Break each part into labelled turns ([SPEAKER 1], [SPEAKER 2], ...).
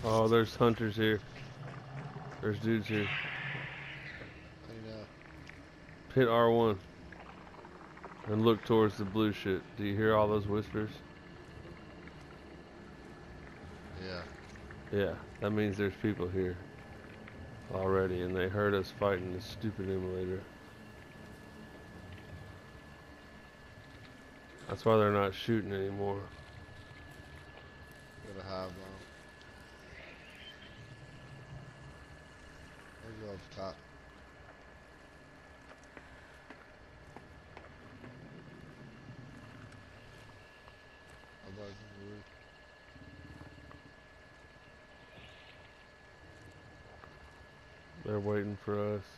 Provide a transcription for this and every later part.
[SPEAKER 1] Oh, there's hunters here. There's dudes here.
[SPEAKER 2] Clean up.
[SPEAKER 1] Hit R1 and look towards the blue shit. Do you hear all those whispers?
[SPEAKER 2] Yeah.
[SPEAKER 1] Yeah, that means there's people here already, and they heard us fighting this stupid emulator. That's why they're not shooting anymore.
[SPEAKER 2] Got a hive bomb. Where's you up top? Above the roof.
[SPEAKER 1] They're waiting for us.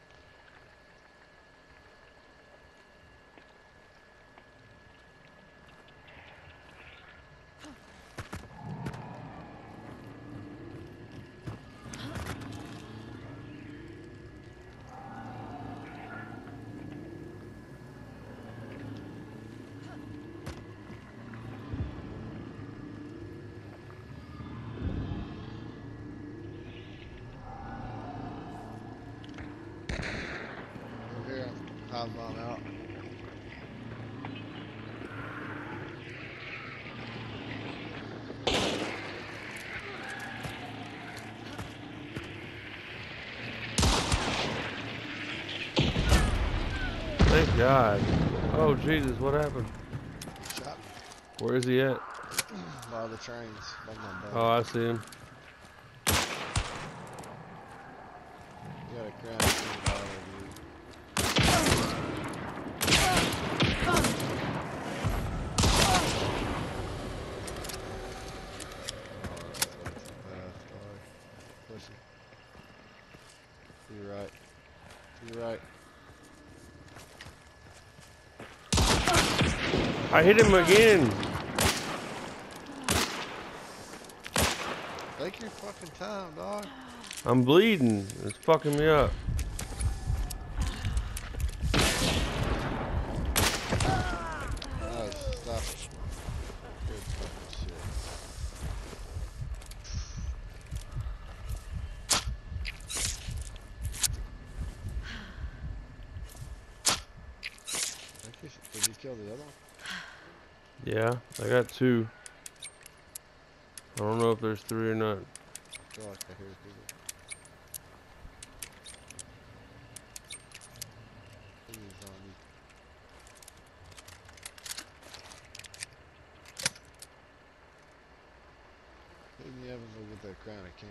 [SPEAKER 2] Over here, hive bomb out.
[SPEAKER 1] Thank God. Oh, Jesus, what happened?
[SPEAKER 2] Shot
[SPEAKER 1] Where is he at?
[SPEAKER 2] by the trains. By my buddy.
[SPEAKER 1] Oh, I see him.
[SPEAKER 2] You got a crown king all over you. Push it. To your right. To your right.
[SPEAKER 1] I hit him again.
[SPEAKER 2] Take your fucking time, dog.
[SPEAKER 1] I'm bleeding. It's fucking me up.
[SPEAKER 2] Nice. Stop it. Good fucking shit. Did you kill the other one?
[SPEAKER 1] Yeah, I got 2. I don't know if there's 3 or not.
[SPEAKER 2] I feel like I hear people. He's on me. Maybe you haven't go get that crown of king,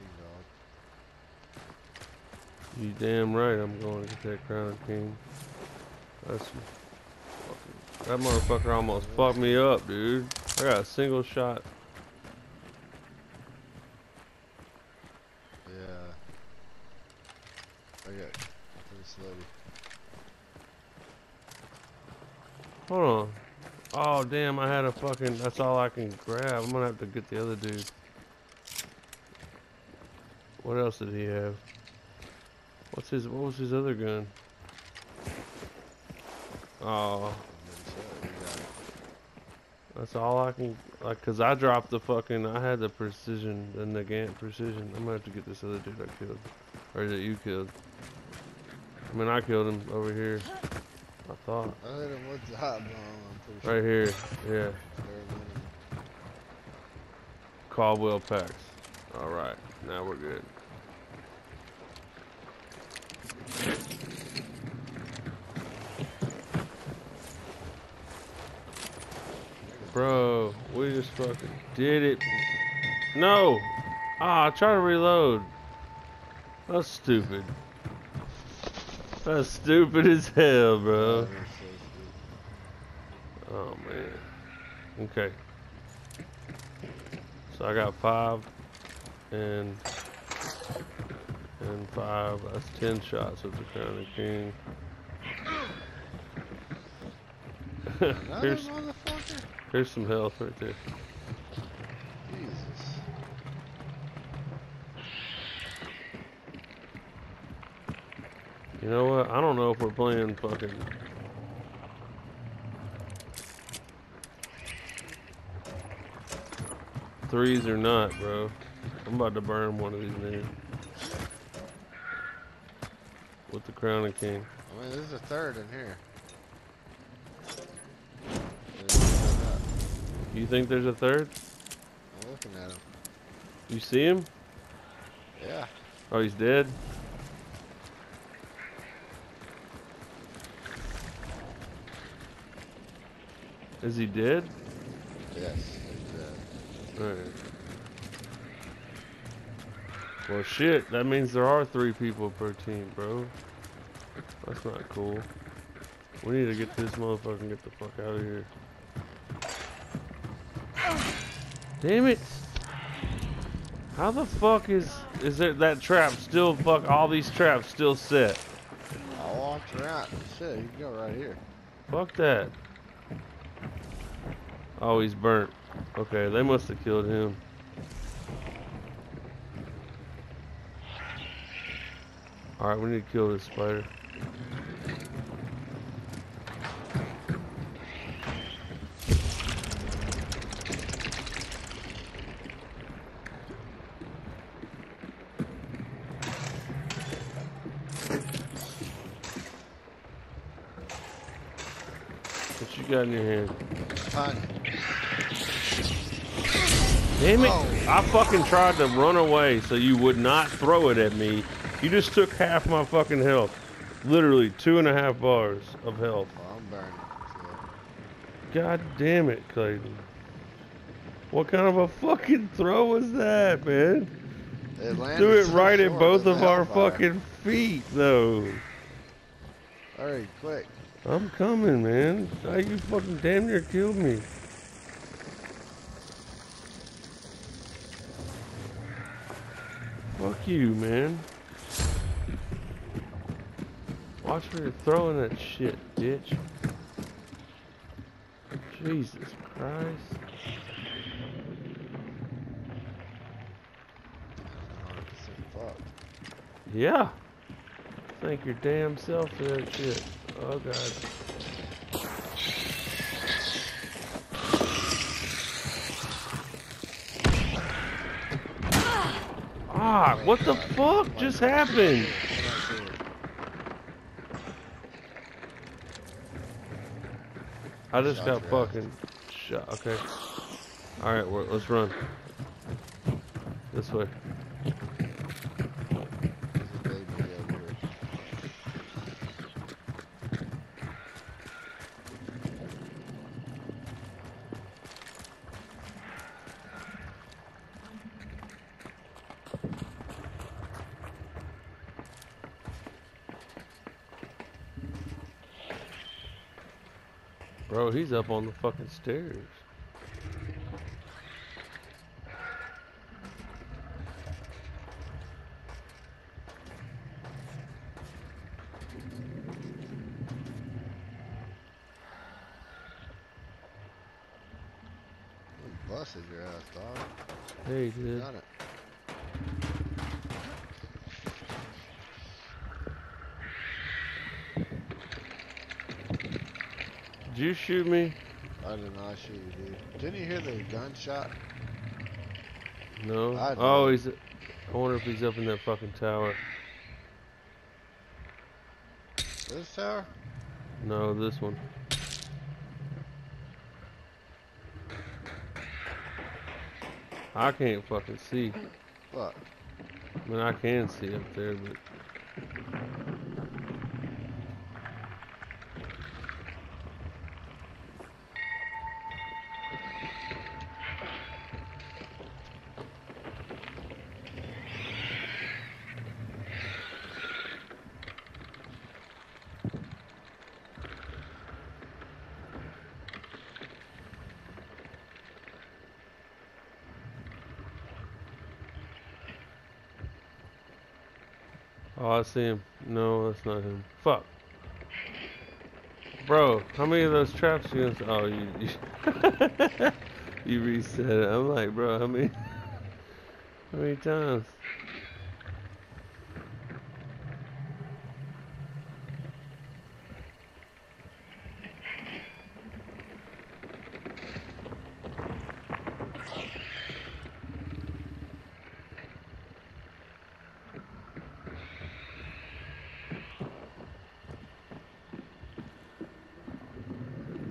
[SPEAKER 2] dog.
[SPEAKER 1] You damn right I'm going to get that crown of king. That's that motherfucker almost fucked me up, dude. I got a single shot.
[SPEAKER 2] Yeah. I got this lady.
[SPEAKER 1] Hold on. Oh damn, I had a fucking, that's all I can grab. I'm gonna have to get the other dude. What else did he have? What was his other gun? Oh, that's all I can, like, cause I dropped the fucking, I had the precision, the Nagant precision. I'm gonna have to get this other dude I killed. Or that you killed. I mean, I killed him over here. I thought.
[SPEAKER 2] I hit him with the hot bomb, I'm pretty
[SPEAKER 1] Right here, yeah.
[SPEAKER 2] sure.
[SPEAKER 1] Caldwell packs. Alright, now we're good. Bro, we just fucking did it. No! Ah, try to reload. That's stupid. That's stupid as hell, bro. Oh, man. Okay. So I got 5 and 5. That's 10 shots with the Crown of King. Here's some health right there.
[SPEAKER 2] Jesus.
[SPEAKER 1] You know what? I don't know if we're playing fucking threes or not, bro. I'm about to burn one of these niggas. With the Crown and King.
[SPEAKER 2] I mean, there's a third in here.
[SPEAKER 1] You think there's a third?
[SPEAKER 2] I'm looking at him.
[SPEAKER 1] You see him?
[SPEAKER 2] Yeah.
[SPEAKER 1] Oh, he's dead? Is he dead?
[SPEAKER 2] Yes, he's dead.
[SPEAKER 1] Alright. Well, shit, that means there are 3 people per team, bro. That's not cool. We need to get this motherfucker and get the fuck out of here. Damn it! How the fuck is there that trap still all these traps still set?
[SPEAKER 2] I walked around. Shit, you can go right here.
[SPEAKER 1] Fuck that. Oh, he's burnt. Okay, they must have killed him. Alright, we need to kill this spider. What you got in your hand?
[SPEAKER 2] Honey.
[SPEAKER 1] Damn it!
[SPEAKER 2] Oh.
[SPEAKER 1] I fucking tried to run away so you would not throw it at me. You just took half my fucking health. Literally 2.5 bars of health.
[SPEAKER 2] Oh, I'm burning.
[SPEAKER 1] God damn it, Clayton. What kind of a fucking throw was that, man? Do it right at both of our fucking feet, though.
[SPEAKER 2] Hurry, quick.
[SPEAKER 1] I'm coming, man. How you fucking damn near killed me. Fuck you, man. Watch where you're throwing that shit, bitch. Jesus Christ.
[SPEAKER 2] 100% fucked.
[SPEAKER 1] Yeah. Thank your damn self for that shit. Oh, God. Ah, what the fuck just happened? I just got fucking shot. Okay. Alright, let's run. This way. Bro, he's up on the fucking stairs.
[SPEAKER 2] Busted your ass, dog.
[SPEAKER 1] Hey, dude.
[SPEAKER 2] Done it.
[SPEAKER 1] Did you shoot me?
[SPEAKER 2] I did not shoot you, dude. Didn't you hear the gunshot?
[SPEAKER 1] No.
[SPEAKER 2] I
[SPEAKER 1] Oh,
[SPEAKER 2] did.
[SPEAKER 1] I wonder if he's up in that fucking tower.
[SPEAKER 2] This tower?
[SPEAKER 1] No, this one. I can't fucking see.
[SPEAKER 2] What?
[SPEAKER 1] I mean, I can see up there, but... Oh, I see him. No, that's not him. Fuck. Bro, how many of those traps you gonna... Oh, you you reset it. I'm like, bro, how many times?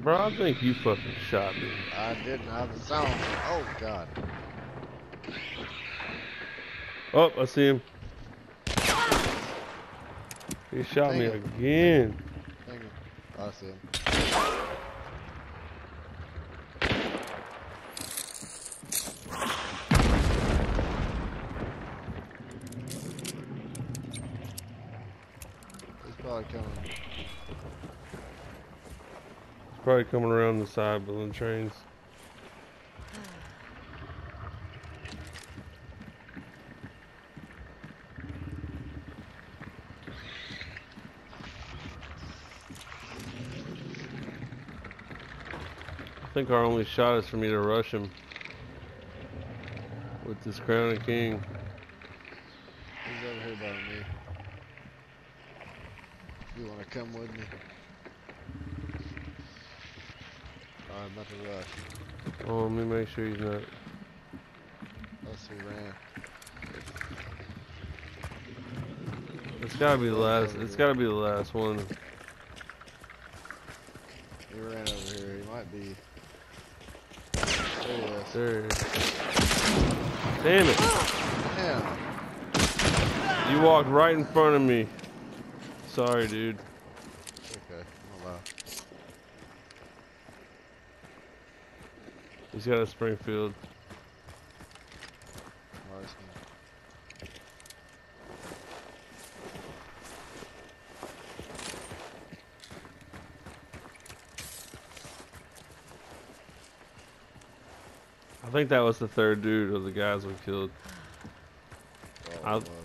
[SPEAKER 1] Bro, I think you fucking shot me.
[SPEAKER 2] I didn't. I was sound. Oh God.
[SPEAKER 1] Oh, I see him. He shot
[SPEAKER 2] Dang
[SPEAKER 1] me
[SPEAKER 2] him.
[SPEAKER 1] again.
[SPEAKER 2] Dang him. I see him. He's probably coming.
[SPEAKER 1] He's probably coming around the side building trains. I think our only shot is for me to rush him with this Crown of King.
[SPEAKER 2] He's over here by me. You want to come with me? I'm about to rush.
[SPEAKER 1] Oh, let me make sure he's not.
[SPEAKER 2] Unless he ran.
[SPEAKER 1] It's gotta be the last. It's gotta be the last one.
[SPEAKER 2] He ran over here. He might be. There he is.
[SPEAKER 1] There he is. Damn it!
[SPEAKER 2] Damn.
[SPEAKER 1] You walked right in front of me. Sorry, dude.
[SPEAKER 2] Okay, I'm allowed.
[SPEAKER 1] He's got a Springfield. I think that was the third dude of the guys we killed.
[SPEAKER 2] Oh, it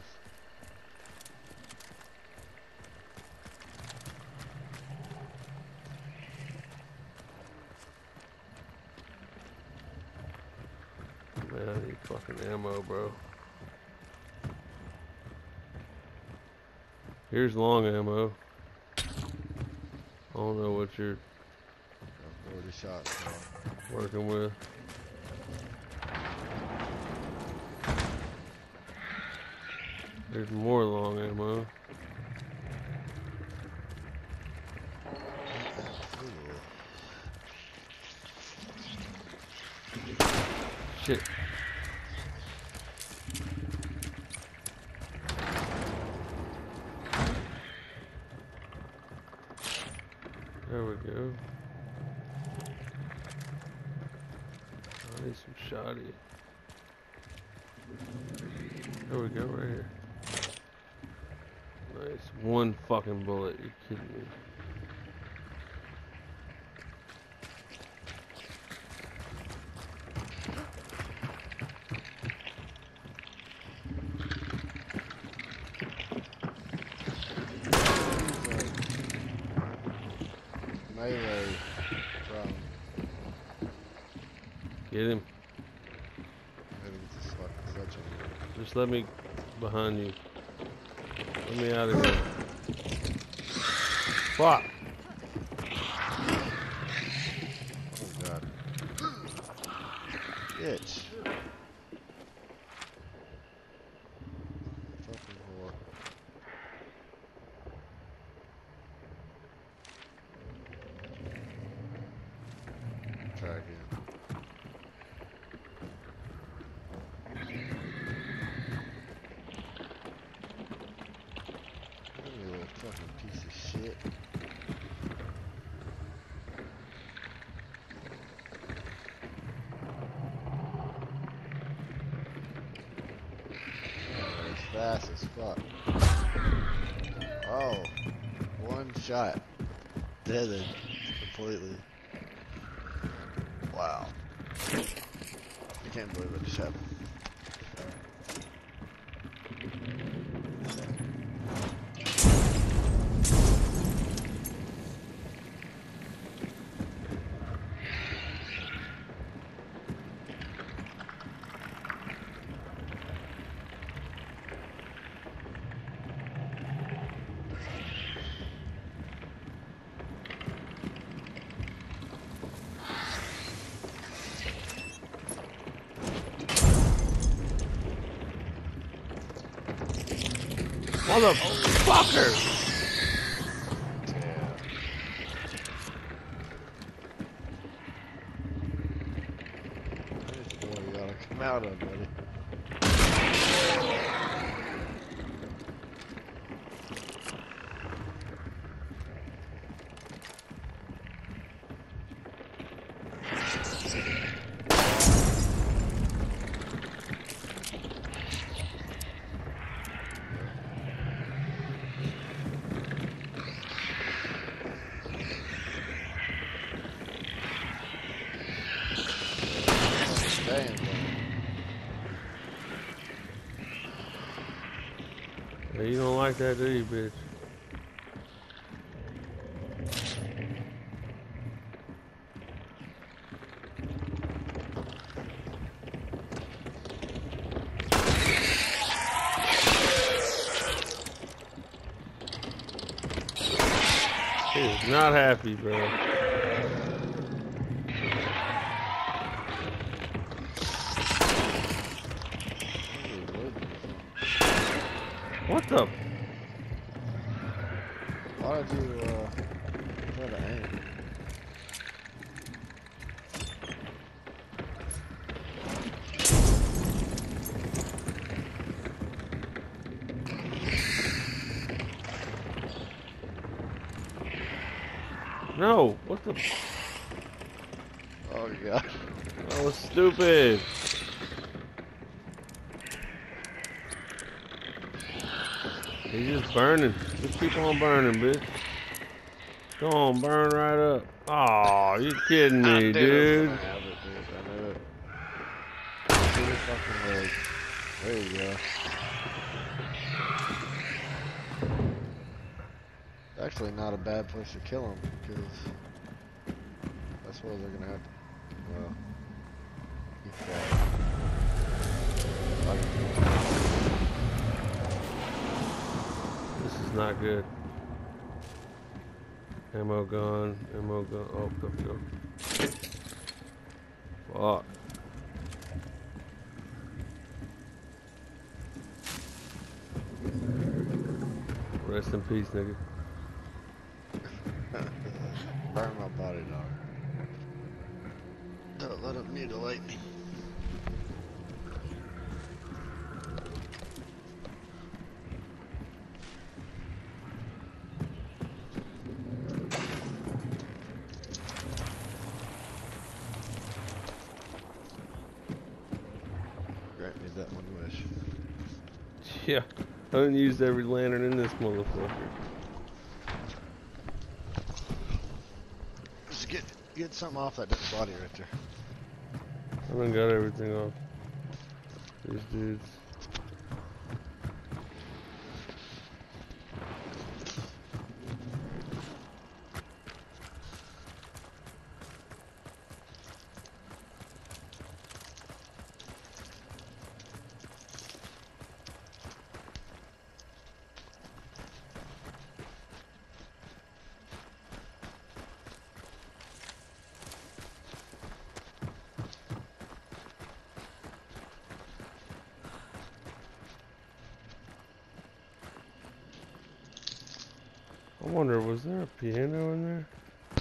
[SPEAKER 1] Man, I need fucking ammo, bro. Here's long ammo. I don't know what you're
[SPEAKER 2] 40 shots. So.
[SPEAKER 1] working with. There's more long ammo. Shit. There we go. I need some shoddy. There we go, right here. Nice. One fucking bullet. You're kidding me.
[SPEAKER 2] Melee from.
[SPEAKER 1] Get him.
[SPEAKER 2] Maybe it's just fucking sledgehammer.
[SPEAKER 1] Just let me behind you. Let me out of here. Fuck.
[SPEAKER 2] Oh God. Bitch. Fucking whore. Try again. You little fucking piece of shit. Oh, it's fast as fuck. Oh, one shot. Dead completely. Wow. I can't believe it just happened.
[SPEAKER 1] Motherfucker!
[SPEAKER 2] Yeah. came out of, buddy. Damn, bro.
[SPEAKER 1] Yeah, you don't like that, do you, bitch? He is not happy, bro. What the?
[SPEAKER 2] Why did you, try to aim?
[SPEAKER 1] No, what the?
[SPEAKER 2] Oh, God.
[SPEAKER 1] That was stupid. He's just burning. Just keep on burning, bitch. Go on, burn right up. Aw, you kidding me, dude.
[SPEAKER 2] I have it, dude. I knew it. See the fucking leg. There you go. Actually, not a bad place to kill him because that's where they're gonna have to. Well, he fell.
[SPEAKER 1] This is not good. Ammo gun, ammo gun. Oh, there we go. Fuck. Rest in peace, nigga.
[SPEAKER 2] Burn my body, dog. Don't let him mutilate me. Grant me that one wish.
[SPEAKER 1] Yeah, I done used every lantern in this motherfucker.
[SPEAKER 2] Just get something off that dead body right there.
[SPEAKER 1] I done got everything off these dudes. I wonder, was there a piano in there?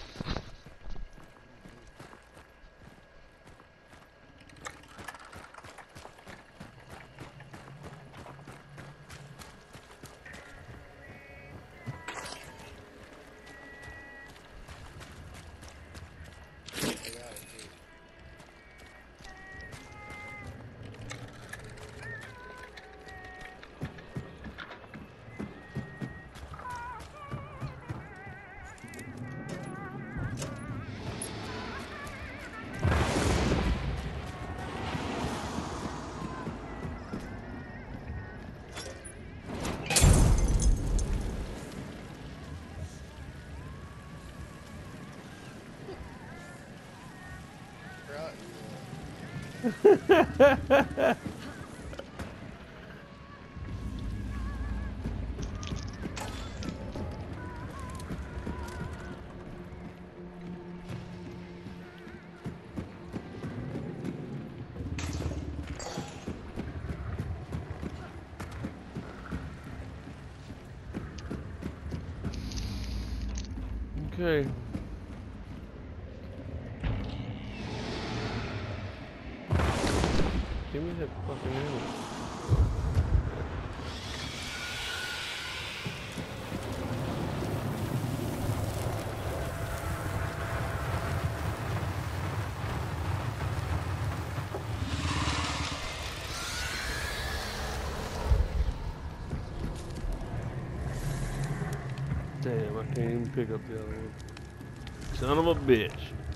[SPEAKER 1] Okay. Give me that fucking ammo. Damn, I can't even pick up the other one. Son of a bitch.